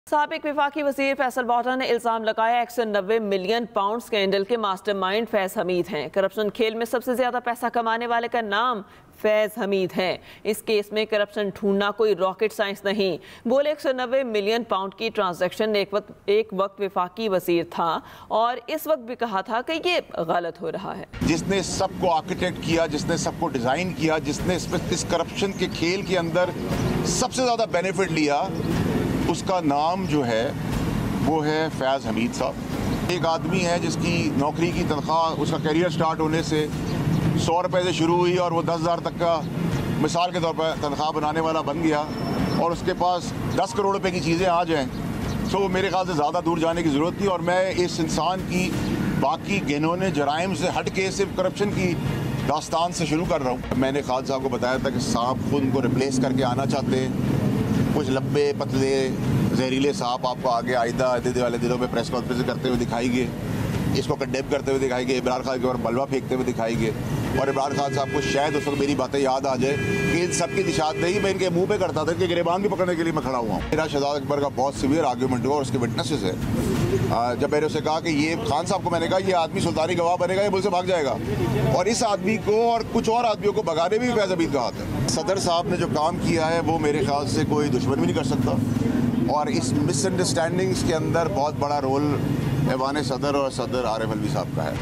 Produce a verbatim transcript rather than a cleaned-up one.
साबिक वफाकी वज़ीर फैसल बॉटा ने इल्ज़ाम लगाया एक सौ नब्बे मिलियन पाउंड स्कैंडल के मास्टरमाइंड फैज़ हमीद हैं। करप्शन खेल में सबसे ज्यादा पैसा कमाने वाले का नाम फैज़ हमीद है। इस केस में करप्शन ढूंढना कोई रॉकेट साइंस नहीं। बोले एक सौ नब्बे मिलियन पाउंड की ट्रांजैक्शन एक वक्त एक वक्त वफाकी वज़ीर था और इस वक्त भी कहा था कि ये गलत हो रहा है। जिसने सबको आर्किटेक्ट किया, जिसने सबको डिजाइन किया, जिसने इस करप्शन के खेल के अंदर सबसे ज्यादा बेनिफिट लिया, उसका नाम जो है वो है फैज़ हमीद साहब। एक आदमी है जिसकी नौकरी की तनख्वाह उसका करियर स्टार्ट होने से सौ रुपये से शुरू हुई और वो दस हज़ार तक का मिसाल के तौर पर तनख्वाह बनाने वाला बन गया और उसके पास दस करोड़ रुपए की चीज़ें आ जाएं तो मेरे ख्याल से ज़्यादा दूर जाने की ज़रूरत थी। और मैं इस इंसान की बाकी घिनौने जराइम से हट के सिर्फ करप्शन की दास्तान से शुरू कर रहा हूँ। मैंने खालिद साहब को बताया था कि साहब खुद उनको रिप्लेस करके आना चाहते हैं। कुछ लंबे पतले जहरीले सांप आपको आगे आइंदा आते वाले दिनों में प्रेस कॉन्फ्रेंस करते हुए दिखाएंगे, इसको कंडेम करते हुए दिखाएंगे, इमरान खान के ऊपर मलबा फेंकते हुए दिखाएंगे। और इमरान खान साहब को शायद उस वक्त मेरी बातें याद आ जाए कि इन सबकी निशानदेही मैं इनके मुंह पे करता था, इनके गिरबान भी पकड़ने के लिए मैं खड़ा हुआ हूँ। मेरा शहजाद अकबर का बहुत सीवियर आर्ग्यूमेंट हुआ और उसके विटनेसेस है। जब मैंने उसे कहा कि ये खान साहब को मैंने कहा ये आदमी सुल्तानी गवाह बनेगा, ये मुझसे भाग जाएगा, और इस आदमी को और कुछ और आदमियों को भगाने में भी फैज़ हमीद का हाथ है। सदर साहब ने जो काम किया है वो मेरे ख्याल से कोई दुश्मन भी नहीं कर सकता और इस मिसअंडरस्टैंडिंग्स के अंदर बहुत बड़ा रोल ऐवान सदर और सदर आरिफ अलवी साहब का है।